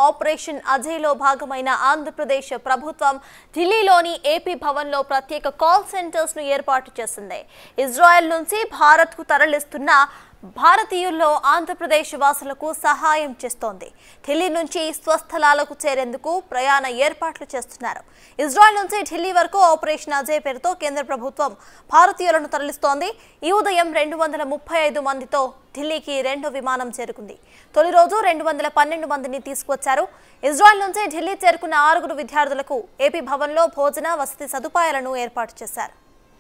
Operation Ajay లో భాగమైన ఆంధ్రప్రదేశ్ ప్రభుత్వం ఢిల్లీలోని ఏపీ భవన్ లో ప్రత్యేక కాల్ సెంటర్స్ ను ఏర్పాటు చేసింది. ఇజ్రాయెల్ నుంచి భారత్ కు తరలిస్తున్న భారతీయుల్లో ఆంధ్రప్రదేశ్ వాసులకు సహాయం చేస్తోంది. ఢిల్లీ నుంచి స్వస్థలాలకు చేరేందుకు ప్రయాణ ఏర్పాట్లు చేస్తున్నారు. ఇజ్రాయెల్ నుంచి ఢిల్లీ వరకు ఆపరేషన్ అజయ్ పేరుతో కేంద్ర ప్రభుత్వం భారతీయులను తరలిస్తోంది. ఈ ఉదయం 235 మందితో ఢిల్లీకి రెండో విమానం చేరుకుంది. తొలి రోజు 212 మందిని తీసుకువచ్చారు. ఇజ్రాయెల్ నుంచి ఢిల్లీ చేరుకున్న 6 విద్యార్థులకు ఏపీ భవన్లో భోజన వసతి సదుపాయాలను ఏర్పాటు చేశారు.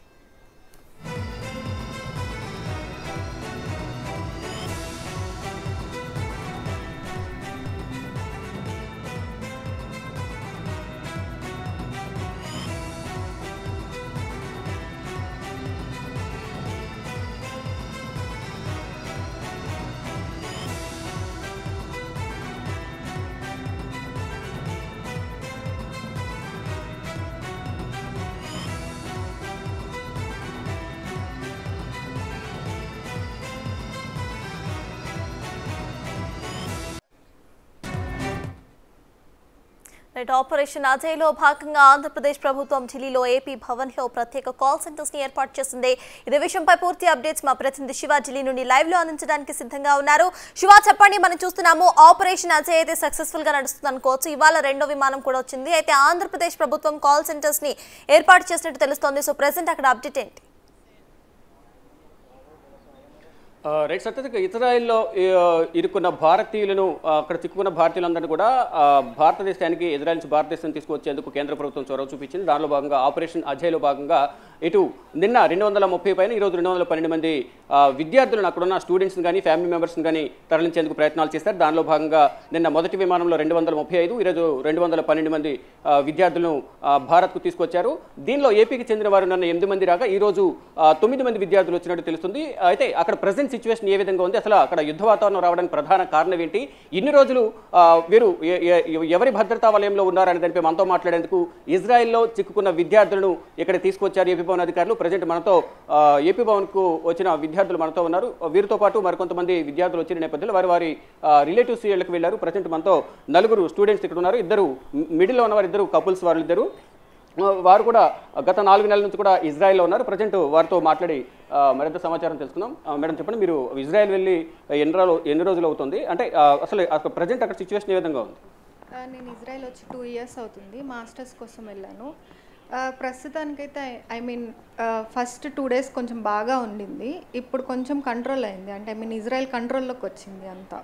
ఆపరేషన్ అజయ్ లో భాగంగా ఆంధ్రప్రదేశ్ ప్రభుత్వం ఢిల్లీలో ఏపీ భవన్ లో ప్రత్యేక కాల్ సెంటర్స్ ని ఏర్పాటు చేసింది. ఇదే విషయంపై పూర్తి అప్డేట్స్ మా ప్రతినిధి శివ ఢిల్లీ నుండి లైవ్ లో అందించడానికి సిద్ధంగా ఉన్నారు. శివ, చెప్పండి, మనం చూస్తున్నాము ఆపరేషన్ అజయ్ అయితే సక్సెస్ఫుల్ గా నడుస్తుంది అనుకోవచ్చు. ఇవాళ రెండో విమానం కూడా వచ్చింది. అయితే ఆంధ్రప్రదేశ్ ప్రభుత్వం కాల్ సెంటర్స్ ని ఏర్పాటు చేసినట్టు తెలుస్తోంది. సో ప్రెసెంట్ అక్కడ అప్డేట్ ఏంటి? రైట్ సత్యత, ఇజ్రాయెల్లో ఇరుక్కున్న భారతీయులను, అక్కడ చిక్కుకున్న భారతీయులందరినీ కూడా భారతదేశానికి ఇజ్రాయెల్ నుంచి భారతదేశం తీసుకువచ్చేందుకు కేంద్ర ప్రభుత్వం చొరవ చూపించింది. దానిలో భాగంగా ఆపరేషన్ అజయ్లో భాగంగా ఇటు నిన్న 230 పైన ఈరోజు 212 మంది విద్యార్థులను, అక్కడున్న స్టూడెంట్స్ని కానీ ఫ్యామిలీ మెంబర్స్ని కానీ తరలించేందుకు ప్రయత్నాలు చేశారు. దానిలో భాగంగా నిన్న మొదటి విమానంలో 235, ఈరోజు 212 మంది విద్యార్థులను భారత్కు తీసుకొచ్చారు. దీనిలో ఏపీకి చెందిన వారు నిన్న 8 మంది రాగా ఈరోజు 9 మంది విద్యార్థులు వచ్చినట్టు తెలుస్తుంది. అయితే అక్కడ ప్రజెంట్ సిచ్యువేషన్ ఏ విధంగా ఉంది, అసలు అక్కడ యుద్ధ వాతావరణం రావడానికి ప్రధాన కారణం ఏంటి, ఇన్ని రోజులు వీరు ఎవరి భద్రతా వలయంలో ఉన్నారనే దానిపై మనతో మాట్లాడేందుకు ఇజ్రాయెల్లో చిక్కుకున్న విద్యార్థులను ఇక్కడ తీసుకొచ్చారు ఏపీ భవన్ అధికారులు. ప్రజెంట్ మనతో ఏపీ భవన్కు వచ్చిన విద్యార్థులు మనతో ఉన్నారు. వీరితో పాటు మరికొంతమంది విద్యార్థులు వచ్చిన నేపథ్యంలో వారి రిలేటివ్స్ ఇళ్ళకి వెళ్ళారు. ప్రజెంట్ మనతో 4 స్టూడెంట్స్ ఇక్కడ ఉన్నారు. ఇద్దరు మిడిల్లో ఉన్నవారు, ఇద్దరు కపుల్స్, వారు కూడా గత 4 నెలల నుంచి కూడా ఇజ్రాయెల్లో ఉన్నారు. ప్రజెంట్ వారితో మాట్లాడి మరింత సమాచారం తెలుసుకుందాం. మేడం, చెప్పండి, మీరు ఇజ్రాయెల్ వెళ్ళి ఎన్ని రోజులు అవుతుంది? అంటే అసలు ప్రజెంట్ అక్కడ సిచ్యువేషన్ ఏ విధంగా ఉంది? నేను ఇజ్రాయెల్ వచ్చి 2 years అవుతుంది. మాస్టర్స్ కోసం వెళ్ళాను. ప్రస్తుతానికైతే ఫస్ట్ 2 days కొంచెం బాగా ఉండింది. ఇప్పుడు కొంచెం కంట్రోల్ అయింది. అంటే ఇజ్రాయెల్ కంట్రోల్లోకి వచ్చింది అంతా.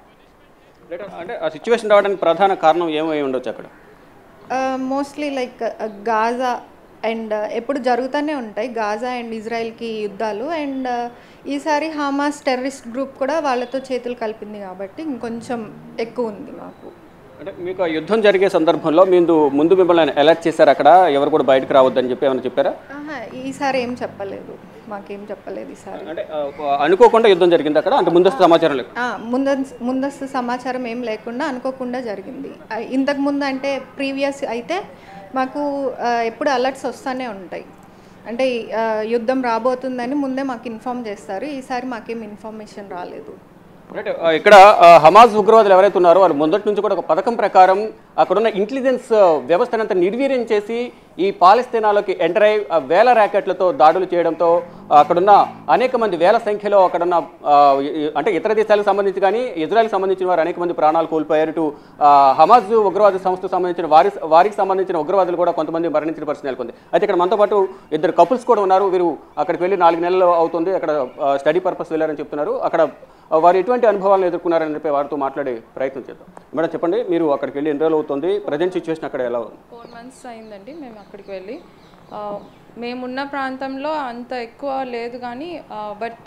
అంటే ఆ సిచ్యువేషన్ రావడానికి ప్రధాన కారణం ఏమై ఉండొచ్చు అక్కడ? మోస్ట్లీ లైక్ గాజా అండ్ ఎప్పుడు జరుగుతూనే ఉంటాయి గాజా అండ్ ఇజ్రాయెల్కి యుద్ధాలు. అండ్ ఈసారి హమాస్ టెర్రరిస్ట్ గ్రూప్ కూడా వాళ్ళతో చేతులు కలిపింది కాబట్టి ఇంకొంచెం ఎక్కువ ఉంది మాకు. అంటే మీకు ఆ యుద్ధం జరిగే సందర్భంలో ముందు మిమ్మల్ని అలర్ట్ చేశారు, అక్కడ ఎవరు కూడా బయటకు రావద్దని చెప్పి ఏమైనా చెప్పారా? ఈసారి ఏం చెప్పలేదు, మాకేం చెప్పలేదు ఈసారి. అంటే అనుకోకుండా యుద్ధం జరిగింది అక్కడ? అంటే ముందస్తు సమాచారం లేదు? ముందస్తు సమాచారం ఏం లేకుండా అనుకోకుండా జరిగింది. ఇంతకుముందు అంటే ప్రీవియస్ అయితే మాకు ఎప్పుడు అలర్ట్స్ వస్తూనే ఉంటాయి. అంటే యుద్ధం రాబోతుందని ముందే మాకు ఇన్ఫామ్ చేస్తారు. ఈసారి మాకేం ఇన్ఫర్మేషన్ రాలేదు. ఇక్కడ హమాస్ ఉగ్రవాదులు ఎవరైతే ఉన్నారో వాళ్ళు మొదటి నుంచి కూడా ఒక పథకం ప్రకారం అక్కడున్న ఇంటెలిజెన్స్ వ్యవస్థనంతా నిర్వీర్యం చేసి ఈ పాలస్తీనాలోకి ఎంటర్ అయ్యి వేల ర్యాకెట్లతో దాడులు చేయడంతో అక్కడున్న అనేక మంది వేల సంఖ్యలో అక్కడున్న అంటే ఇతర దేశాలకు సంబంధించి కానీ ఇజ్రాయెల్కి సంబంధించిన వారు అనేక మంది ప్రాణాలు కోల్పోయారు. ఇటు హమాజ్ ఉగ్రవాద సంస్థకు సంబంధించిన వారికి సంబంధించిన ఉగ్రవాదులు కూడా కొంతమంది మరణించిన పరిస్థితి నెలకొంది. అయితే ఇక్కడ మనతో పాటు 2 కపుల్స్ కూడా ఉన్నారు. వీరు అక్కడికి వెళ్ళి 4 నెలలు అవుతుంది, అక్కడ స్టడీ పర్పస్ వెళ్ళారని చెప్తున్నారు. అక్కడ వారు ఎటువంటి అనుభవాలను ఎదుర్కొన్నారని చెప్పి వారితో మాట్లాడే ప్రయత్నం చేద్దాం. మేడం, చెప్పండి, మీరు అక్కడికి వెళ్ళి ఎన్ని రోజులు అవుతుంది? ప్రజెంట్ సిచ్యువేషన్ అక్కడ ఎలా ఉంది? 4 months అయిందండి మేము అక్కడికి వెళ్ళి. మేమున్న ప్రాంతంలో అంత ఎక్కువ లేదు కానీ బట్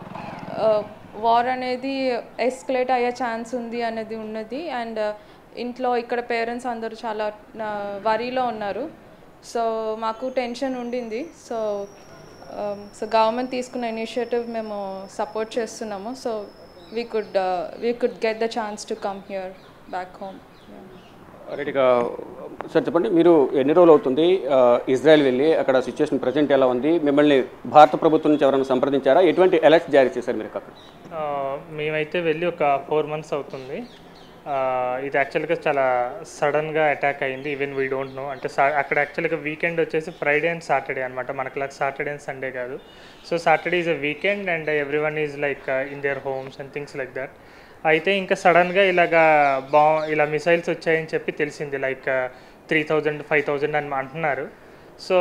వార్ అనేది ఎస్కలేట్ అయ్యే ఛాన్స్ ఉంది అనేది ఉన్నది. అండ్ ఇంట్లో ఇక్కడ పేరెంట్స్ అందరూ చాలా వరీలో ఉన్నారు. సో మాకు టెన్షన్ ఉండింది. సో గవర్నమెంట్ తీసుకున్న ఇనిషియేటివ్ మేము సపోర్ట్ చేస్తున్నాము. So we could get the chance to come here back home. రైట్గా సార్, చెప్పండి, మీరు ఎన్ని రోజులు అవుతుంది ఇజ్రాయెల్ వెళ్ళి? అక్కడ సిచ్యువేషన్ ప్రజెంట్ ఎలా ఉంది? మిమ్మల్ని భారత ప్రభుత్వం నుంచి ఎవరైనా సంప్రదించారా? ఎటువంటి అలర్ట్స్ జారీ చేశారు మీరు అక్కడ? మేమైతే వెళ్ళి ఒక 4 months అవుతుంది. ఇది యాక్చువల్గా చాలా సడన్గా అటాక్ అయింది. Even we don't know. అంటే అక్కడ యాక్చువల్గా వీకెండ్ వచ్చేసి ఫ్రైడే అండ్ సాటర్డే అనమాట, మనకు సాటర్డే అండ్ సండే కాదు. So Saturday is a weekend and everyone is like in their homes and things like that. అయితే ఇంకా సడన్గా ఇలా మిసైల్స్ వచ్చాయని చెప్పి తెలిసింది. లైక్ 3,000 5,000 అని అంటున్నారు. సో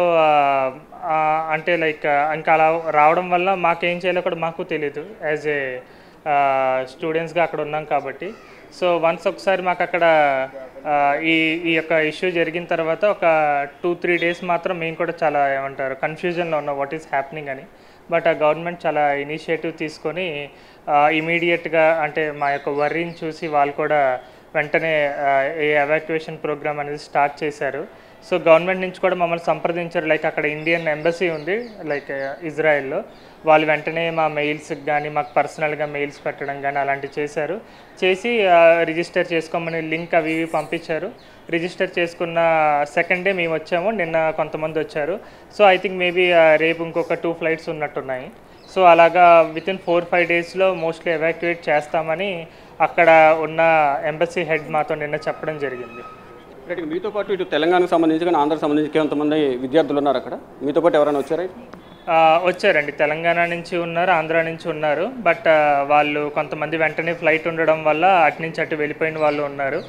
అంటే లైక్ ఇంకా అలా రావడం వల్ల మాకేం చేయాలో కూడా మాకు తెలియదు, యాజ్ ఏ స్టూడెంట్స్గా అక్కడ ఉన్నాం కాబట్టి. సో వన్స్ ఒకసారి మాకు అక్కడ ఈ యొక్క ఇష్యూ జరిగిన తర్వాత ఒక 2-3 డేస్ మాత్రం మేము కూడా చాలా ఏమంటారు కన్ఫ్యూజన్లో ఉన్నాం వాట్ ఈస్ హ్యాపెనింగ్ అని. బట్ ఆ గవర్నమెంట్ చాలా ఇనిషియేటివ్ తీసుకొని ఇమీడియట్గా అంటే మా యొక్క వర్రీని చూసి వాళ్ళు కూడా వెంటనే ఈ ఎవాక్యుయేషన్ ప్రోగ్రామ్ అనేది స్టార్ట్ చేశారు. సో గవర్నమెంట్ నుంచి కూడా మమ్మల్ని సంప్రదించారు. లైక్ అక్కడ ఇండియన్ ఎంబసీ ఉంది లైక్ ఇజ్రాయెల్లో, వాళ్ళు వెంటనే మా మెయిల్స్కి కానీ మాకు పర్సనల్గా మెయిల్స్ పెట్టడం కానీ అలాంటివి చేసి రిజిస్టర్ చేసుకోమని లింక్ అవి ఇవి పంపించారు. రిజిస్టర్ చేసుకున్న సెకండ్ డే మేము వచ్చాము, నిన్న కొంతమంది వచ్చారు. సో ఐ థింక్ మేబీ రేపు ఇంకొక 2 ఫ్లైట్స్ ఉన్నట్టున్నాయి. సో అలాగా వితిన్ 4-5 డేస్లో మోస్ట్లీ ఎవాక్యుయేట్ చేస్తామని అక్కడ ఉన్న ఎంబసీ హెడ్ మాతో నిన్న చెప్పడం జరిగింది. మీతో పాటు ఇటు తెలంగాణకు సంబంధించి కానీ ఆంధ్రాకు సంబంధించి కొంతమంది విద్యార్థులు ఉన్నారు అక్కడ, మీతో పాటు ఎవరైనా వచ్చారా? వచ్చారండి, తెలంగాణ నుంచి ఉన్నారు, ఆంధ్ర నుంచి ఉన్నారు. బట్ వాళ్ళు కొంతమంది వెంటనే ఫ్లైట్ ఉండడం వల్ల అటు నుంచి అటు వెళ్ళిపోయిన వాళ్ళు ఉన్నారు.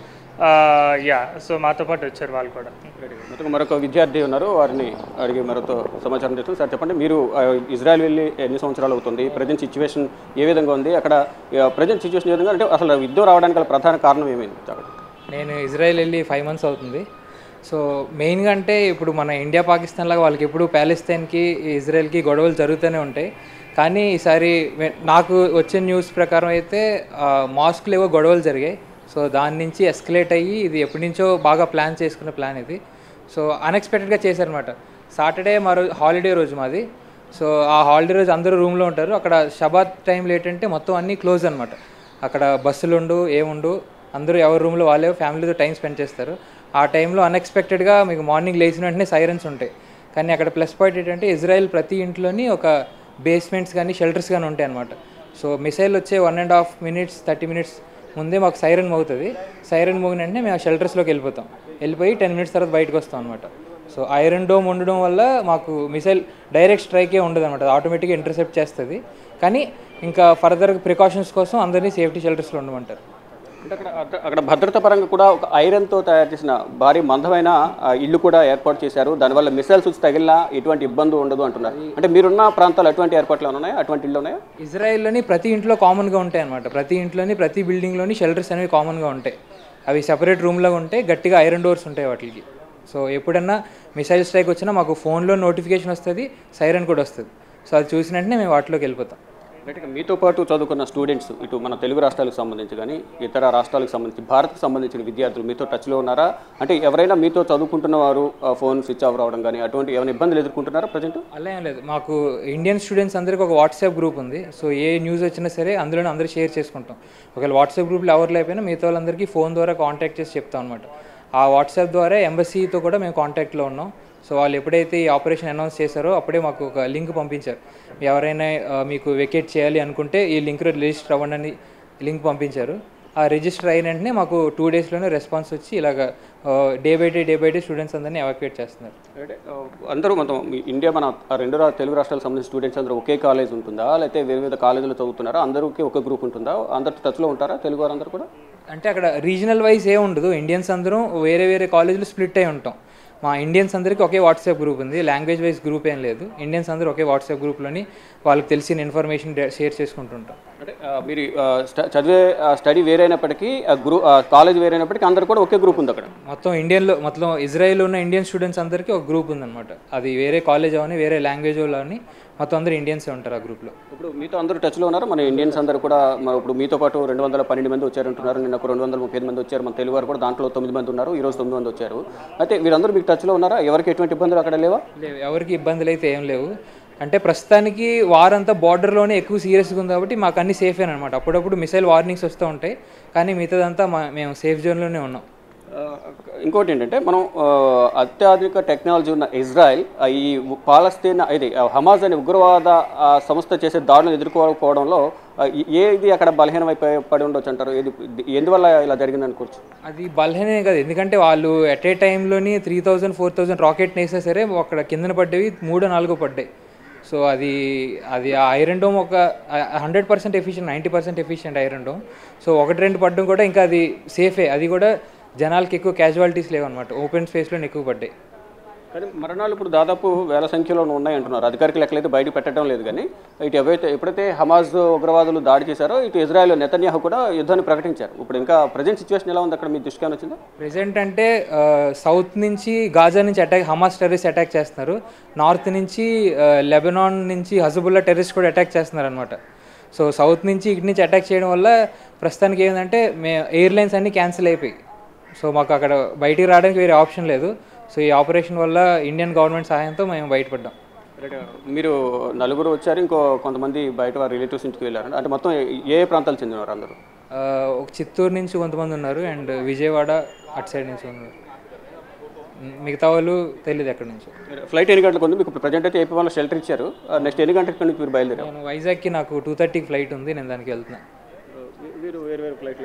సో మాతో పాటు వచ్చారు వాళ్ళు కూడా. మరొక విద్యార్థి ఉన్నారు, వారిని అడిగి మరొక సమాచారం తెచ్చారు. సార్ చెప్పండి, మీరు ఇజ్రాయెల్ వెళ్ళి ఎన్ని సంవత్సరాలు అవుతుంది? ప్రజెంట్ సిచ్యువేషన్ ఏ విధంగా ఉంది అక్కడ? ప్రజెంట్ సిచ్యువేషన్ ఏ విధంగా, అంటే అసలు యుద్ధం రావడానికి ప్రధాన కారణం ఏమైంది? నేను ఇజ్రాయెల్ వెళ్ళి 5 months అవుతుంది. సో మెయిన్గా అంటే ఇప్పుడు మన ఇండియా పాకిస్తాన్ లాగా వాళ్ళకి ఎప్పుడు ప్యాలెస్తైన్కి ఇజ్రాయెల్కి గొడవలు జరుగుతూనే ఉంటాయి. కానీ ఈసారి నాకు వచ్చిన న్యూస్ ప్రకారం అయితే మాస్క్లో ఏవో గొడవలు జరిగాయి. సో దాని నుంచి ఎస్కలేట్ అయ్యి ఇది ఎప్పటి నుంచో బాగా ప్లాన్ చేసుకున్న ప్లాన్ ఇది. సో అన్ఎక్స్పెక్టెడ్గా చేశారనమాట. సాటర్డే హాలిడే రోజు మాది. సో ఆ హాలిడే రోజు అందరూ రూమ్లో ఉంటారు. అక్కడ షబాత్ టైంలో ఏంటంటే మొత్తం అన్నీ క్లోజ్ అనమాట. అక్కడ బస్సులు ఏముండు, అందరూ ఎవరి రూమ్లో వాళ్ళే ఫ్యామిలీతో టైం స్పెండ్ చేస్తారు. ఆ టైంలో అన్ఎక్స్పెక్టెడ్గా మీకు మార్నింగ్ లేచిన వెంటనే సైరన్స్ ఉంటాయి. కానీ అక్కడ ప్లస్ పాయింట్ ఏంటంటే ఇజ్రాయెల్ ప్రతి ఇంట్లోని ఒక బేస్మెంట్స్ కానీ షెల్టర్స్ కానీ ఉంటాయి అనమాట. సో మిసైల్ వచ్చే 1.5 minutes 30 minutes ముందే మాకు సైరన్ మోగుతుంది. సైరన్ మోగిన వెంటనే మేము ఆ షెల్టర్స్లోకి వెళ్ళిపోయి 10 minutes తర్వాత బయటకు వస్తాం అనమాట. సో ఐరన్ డోమ్ ఉండడం వల్ల మాకు మిసైల్ డైరెక్ట్ స్ట్రైకే ఉండదు అనమాట, ఆటోమేటిక్గా ఇంటర్సెప్ట్ చేస్తుంది. కానీ ఇంకా ఫర్దర్ ప్రికాషన్స్ కోసం అందరినీ సేఫ్టీ షెల్టర్స్లో ఉండమంటారు. అంటే అక్కడ భద్రతా పరంగా కూడా ఒక ఐరన్తో తయారు చేసిన భారీ మందమైన ఇల్లు కూడా ఏర్పాటు చేశారు. దానివల్ల మిసైల్స్ వచ్చి తగిలినా ఎటువంటి ఇబ్బంది ఉండదు అంటున్నారు. అంటే మీరున్న ప్రాంతాలు ఎటువంటి ఏర్పాట్లు ఉన్నాయా? అటువంటి ఇల్లు ఉన్నాయా? ఇజ్రాయెల్లోని ప్రతి ఇంట్లో కామన్గా ఉంటాయి అనమాట. ప్రతి ఇంట్లోని ప్రతి బిల్డింగ్లోని షెల్టర్స్ అనేవి కామన్గా ఉంటాయి. అవి సెపరేట్ రూమ్లో ఉంటాయి, గట్టిగా ఐరన్ డోర్స్ ఉంటాయి వాటికి. సో ఎప్పుడన్నా మిసైల్ స్ట్రైక్ వచ్చినా మాకు ఫోన్లో నోటిఫికేషన్ వస్తుంది, సైరన్ కూడా వస్తుంది. సో అది చూసిన వెంటనే మేము వాటిలోకి వెళ్ళిపోతాం. అంటే మీతో పాటు చదువుకున్న స్టూడెంట్స్ ఇటు మన తెలుగు రాష్ట్రాలకు సంబంధించి కానీ ఇతర రాష్ట్రాలకు సంబంధించి భారత్కు సంబంధించిన విద్యార్థులు మీతో టచ్లో ఉన్నారా? అంటే ఎవరైనా మీతో చదువుకుంటున్న వారు ఫోన్ స్విచ్ ఆఫ్ రావడం కానీ అటువంటి ఏమైనా ఇబ్బందులు ఎదుర్కొంటున్నారా ప్రజెంట్? అలా ఏం లేదు. మాకు ఇండియన్ స్టూడెంట్స్ అందరికీ ఒక వాట్సాప్ గ్రూప్ ఉంది. సో ఏ న్యూస్ వచ్చినా సరే అందులోనే అందరూ షేర్ చేసుకుంటాం. ఒకవేళ వాట్సాప్ గ్రూప్లో ఎవరు లేకపోయినా మిగతా వాళ్ళందరికీ ఫోన్ ద్వారా కాంటాక్ట్ చేసి చెప్తాం అనమాట. ఆ వాట్సాప్ ద్వారా ఎంబసీతో కూడా మేము కాంటాక్ట్లో ఉన్నాం. సో వాళ్ళు ఎప్పుడైతే ఈ ఆపరేషన్ అనౌన్స్ చేశారో అప్పుడే మాకు ఒక లింక్ పంపించారు. ఎవరైనా మీకు వెకేట్ చేయాలి అనుకుంటే ఈ లింక్లో రిజిస్టర్ అవ్వండి అని లింక్ పంపించారు. ఆ రిజిస్టర్ అయిన వెంటనే మాకు 2 daysలోనే రెస్పాన్స్ వచ్చి ఇలాగ డే బై డే స్టూడెంట్స్ అందరినీ ఎవాక్యుయేట్ చేస్తున్నారు. అందరూ మొత్తం ఇండియా మన 2 తెలుగు రాష్ట్రాలకు సంబంధించిన స్టూడెంట్స్ అందరూ ఒకే కాలేజ్ ఉంటుందా, లేకపోతే వేరే వేరే కాలేజీలో చదువుతున్నారా? అందరికీ ఒక గ్రూప్ ఉంటుందా? అందరు టచ్లో ఉంటారా తెలుగు వారందరూ కూడా? అంటే అక్కడ రీజనల్ వైజ్ ఏ ఉండదు. ఇండియన్స్ అందరూ వేరే వేరే కాలేజీలు స్ప్లిట్ అయి ఉంటాం. మా ఇండియన్స్ అందరికీ ఒకే వాట్సాప్ గ్రూప్ ఉంది. లాంగ్వేజ్ వైజ్ గ్రూప్ ఏం లేదు. ఇండియన్స్ అందరూ ఒకే వాట్సాప్ గ్రూప్లోని వాళ్ళకి తెలిసిన ఇన్ఫర్మేషన్ షేర్ చేసుకుంటుంటాం. అంటే మీరు చదివే స్టడీ వేరైనప్పటికీ కాలేజ్ వేరైనప్పటికీ అందరూ కూడా ఒకే గ్రూప్ ఉంది అక్కడ. మొత్తం ఇజ్రాయెల్లో ఉన్న ఇండియన్ స్టూడెంట్స్ అందరికీ ఒక గ్రూప్ ఉందన్నమాట. అది వేరే కాలేజ్ అవని వేరే లాంగ్వేజ్ వాళ్ళని మొత్తం అందరూ ఇండియన్సే ఉంటారు ఆ గ్రూప్లో. ఇప్పుడు మీతో అందరూ టచ్లో ఉన్నారు మన ఇండియన్స్ అందరూ కూడా. ఇప్పుడు మీతో పాటు 212 మంది వచ్చారంటున్నారు. నిన్న 235 మంది వచ్చారు. మన తెలుగు వారు కూడా దాంట్లో 9 మంది ఉన్నారు. ఈరోజు 9 మంది వచ్చారు. అయితే వీరందరూ మీకు టచ్లో ఉన్నారా? ఎవరికి ఎటువంటి ఇబ్బందులు అక్కడ లేవా? లేవు, ఎవరికి ఇబ్బందులు అయితే ఏం లేవు. అంటే ప్రస్తుతానికి వారంతా బార్డర్లోనే ఎక్కువ సీరియస్గా ఉంది కాబట్టి మాకు అన్ని సేఫే అనమాట. అప్పుడప్పుడు మిసైల్ వార్నింగ్స్ వస్తూ ఉంటాయి, కానీ మిగతాదంతా మేము సేఫ్ జోన్లోనే ఉన్నాం. ఇంకోటి ఏంటంటే మనం అత్యాధునిక టెక్నాలజీ ఉన్న ఇజ్రాయెల్ ఈ పాలస్తీన్ ఇది హమాజ్ అనే ఉగ్రవాద సంస్థ చేసే దాడులను ఎదుర్కోకపోవడంలో ఏది అక్కడ బలహీనమైపోయి పడి ఉండొచ్చు అంటారు? ఏది ఎందువల్ల ఇలా జరిగింది అనుకోవచ్చు? అది బలహీనమే కదా, ఎందుకంటే వాళ్ళు ఎట్ ఏ టైంలోని 3000 4000 రాకెట్ వేసినా సరే అక్కడ కిందన పడ్డవి 3-4 పడ్డాయి. సో అది ఆ ఐరన్ డోమ్ ఒక 100% efficient, 90% efficient iron dome. So 1-2 పడడం కూడా ఇంకా అది సేఫే. అది కూడా జనాలకి ఎక్కువ క్యాజువాలిటీస్ లేవన్నమాట, ఓపెన్ స్పేస్లో ఎక్కువ పడ్డాయి. కానీ మరణాలు ఇప్పుడు దాదాపు వేల సంఖ్యలో ఉన్నాయంటున్నారు. అధికారిక లెక్కలైతే బయట పెట్టడం లేదు. కానీ ఇటు ఎప్పుడైతే హమాజ్ ఉగ్రవాదులు దాడి చేశారో ఇటు ఇజ్రాయెల్ నెతన్యాహు కూడా యుద్ధాన్ని ప్రకటించారు. ఇప్పుడు ఇంకా ప్రజెంట్ సిచ్యువేషన్ ఎలా ఉంది అక్కడ, మీ దృష్టికి వచ్చిందా? ప్రెజెంట్ అంటే సౌత్ నుంచి గాజా నుంచి హమాస్ టెర్రరిస్ట్ అటాక్ చేస్తున్నారు, నార్త్ నుంచి లెబనాన్ నుంచి హజబుల్లా టెర్రరిస్ట్ కూడా అటాక్ చేస్తున్నారు అనమాట. సో సౌత్ నుంచి ఇటు నుంచి అటాక్ చేయడం వల్ల ప్రస్తుతానికి ఏంటంటే ఎయిర్లైన్స్ అన్నీ క్యాన్సిల్ అయిపోయి. సో మాకు అక్కడ బయటికి రావడానికి వేరే ఆప్షన్ లేదు. సో ఈ ఆపరేషన్ వల్ల ఇండియన్ గవర్నమెంట్ సహాయంతో మేము బయటపడ్డాం. మీరు నలుగురు వచ్చారు, ఇంకో కొంతమంది బయట వారి రిలేటివ్స్ ఇంటికి వెళ్ళారు. అంటే మొత్తం ఏ ప్రాంతాలు చెందినవారు అందరూ? ఒక చిత్తూరు నుంచి కొంతమంది ఉన్నారు అండ్ విజయవాడ అటు సైడ్ నుంచి ఉన్నారు. మిగతా వాళ్ళు తెలియదు ఎక్కడి నుంచి. ఫ్లైట్ ఎన్ని గంటలకు ఉంది మీకు? ప్రజెంట్ అయితే ఏపీ వాళ్ళు షెల్టర్ ఇచ్చారు. నెక్స్ట్ ఎన్ని గంటలకు నుంచి మీరు బయలుదేరారు? నేను వైజాగ్కి నాకు 2:30కి ఫ్లైట్ ఉంది, నేను దానికి వెళ్తున్నాను. మీరు వేరు వేరు ఫ్లైట్లు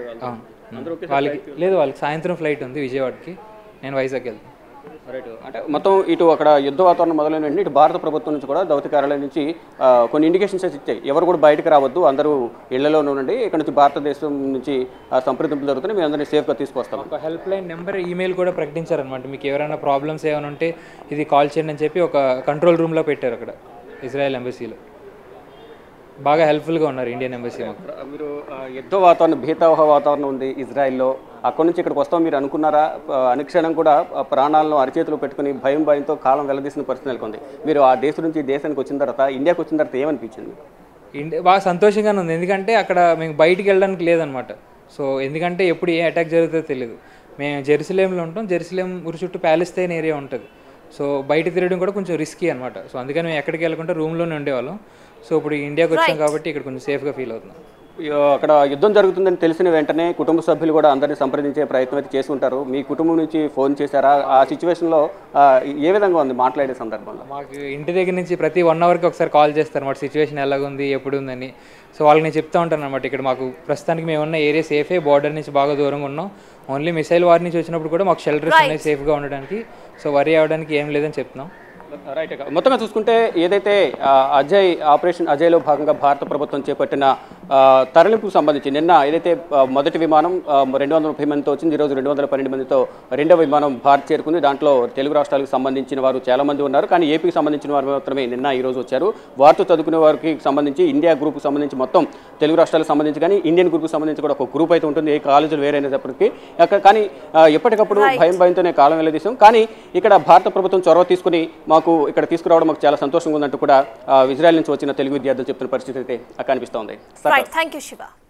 వాళ్ళకి సాయంత్రం ఫ్లైట్ ఉంది విజయవాడకి, నేను వైజాగ్కి వెళ్తాను. రైట్. అంటే మొత్తం ఇటు అక్కడ యుద్ధ వాతావరణం మొదలైన వెంటనే ఇటు భారత ప్రభుత్వం నుంచి కూడా దౌత్య కార్యాలయం నుంచి కొన్ని ఇండికేషన్స్ ఇచ్చాయి. ఎవరు కూడా బయటకు రావద్దు, అందరూ ఇళ్లలోనే ఉండండి, ఇక్కడ నుంచి భారతదేశం నుంచి సంప్రదింపులు జరుగుతున్నాయి, మేము అందరినీ సేఫ్గా తీసుకొస్తాం. ఒక హెల్ప్ లైన్ నెంబర్, ఈమెయిల్ కూడా ప్రకటించారనమాట. మీకు ఎవరైనా ప్రాబ్లమ్స్ ఏమైనా ఉంటే ఇది కాల్ చేయండి అని చెప్పి ఒక కంట్రోల్ రూమ్లో పెట్టారు అక్కడ ఇజ్రాయెల్ ఎంబసీలో. బాగా హెల్ప్ఫుల్గా ఉన్నారు ఇండియన్ ఎంబసీ. మీరు యుద్ధ వాతావరణం, భీతావహ వాతావరణం ఉంది ఇజ్రాయెల్లో, అక్కడి నుంచి ఇక్కడికి వస్తాం మీరు అనుకున్నారా? అనుక్షణం కూడా ప్రాణాలను అరిచేతులు పెట్టుకుని భయంతో కాలం వెల్లదీసిన పరిస్థితి నెలకొంది. మీరు ఆ దేశం నుంచి దేశానికి వచ్చిన తర్వాత, ఇండియాకి వచ్చిన తర్వాత ఏమనిపించింది? బాగా సంతోషంగానే ఉంది, ఎందుకంటే అక్కడ మేము బయటికి వెళ్ళడానికి లేదనమాట. సో ఎందుకంటే ఎప్పుడు ఏ అటాక్ జరుగుతుందో తెలియదు. మేము జెరూసలేంలో ఉంటాం, జెరూసలేం ఊరి చుట్టూ ప్యాలెస్తైన్ ఏరియా ఉంటుంది. సో బయట తిరగడం కూడా కొంచెం రిస్కీ అనమాట. సో అందుకని మేము ఎక్కడికి వెళ్ళకుండా రూమ్లోనే ఉండేవాళ్ళం. సో ఇప్పుడు ఇండియాకి వచ్చాం కాబట్టి ఇక్కడ కొంచెం సేఫ్గా ఫీల్ అవుతున్నాం. అక్కడ యుద్ధం జరుగుతుందని తెలిసిన వెంటనే కుటుంబ సభ్యులు కూడా అందరినీ సంప్రదించే ప్రయత్నం అయితే చేసి ఉంటారు. మీ కుటుంబం నుంచి ఫోన్ చేశారా? ఆ సిచ్యువేషన్లో ఏ విధంగా ఉంది మాట్లాడే సందర్భంలో? మాకు ఇంటి దగ్గర నుంచి ప్రతి 1 అవర్కి ఒకసారి కాల్ చేస్తారు అన్నమాట, సిచ్యువేషన్ ఎలాగుంది ఎప్పుడు ఉందని. సో వాళ్ళకి నేను చెప్తా ఉంటాను అనమాట, ఇక్కడ మాకు ప్రస్తుతానికి మేము ఉన్న ఏరియా సేఫే, బార్డర్ నుంచి బాగా దూరంగా ఉన్నాం. ఓన్లీ మిసైల్ వార్ నుంచి వచ్చినప్పుడు కూడా మాకు షెల్టర్స్ ఉన్నాయి సేఫ్గా ఉండడానికి. సో వరీ అవ్వడానికి ఏం లేదని చెప్తున్నాం. రైట్. మొత్తంగా చూసుకుంటే ఏదైతే అజయ్ ఆపరేషన్ అజయ్లో భాగంగా భారత ప్రభుత్వం చేపట్టిన తరలింపుకు సంబంధించి నిన్న ఏదైతే మొదటి విమానం 230 మందితో వచ్చింది, ఈరోజు 212 మందితో రెండవ విమానం భారత్ చేరుకుంది. దాంట్లో తెలుగు రాష్ట్రాలకు సంబంధించిన వారు చాలామంది ఉన్నారు, కానీ ఏపీకి సంబంధించిన వారు మాత్రమే నిన్న ఈరోజు వచ్చారు. వారితో చదువుకునే వారికి సంబంధించి ఇండియా గ్రూప్కి సంబంధించి మొత్తం తెలుగు రాష్ట్రాలకు సంబంధించి కానీ ఇండియన్ గ్రూప్కి సంబంధించి కూడా ఒక గ్రూప్ అయితే ఉంటుంది, ఏ కాలేజీలు వేరైనప్పటికీ. కానీ ఎప్పటికప్పుడు భయంతోనే కాలం వెళ్ళదీశాం. కానీ ఇక్కడ భారత ప్రభుత్వం చొరవ తీసుకుని మాకు ఇక్కడ తీసుకురావడం మాకు చాలా సంతోషంగా ఉందంటూ కూడా ఇజ్రాయెల్ నుంచి వచ్చిన తెలుగు విద్యార్థులు చెప్తున్న పరిస్థితి అయితే కనిపిస్తోంది. Thank you Shiva.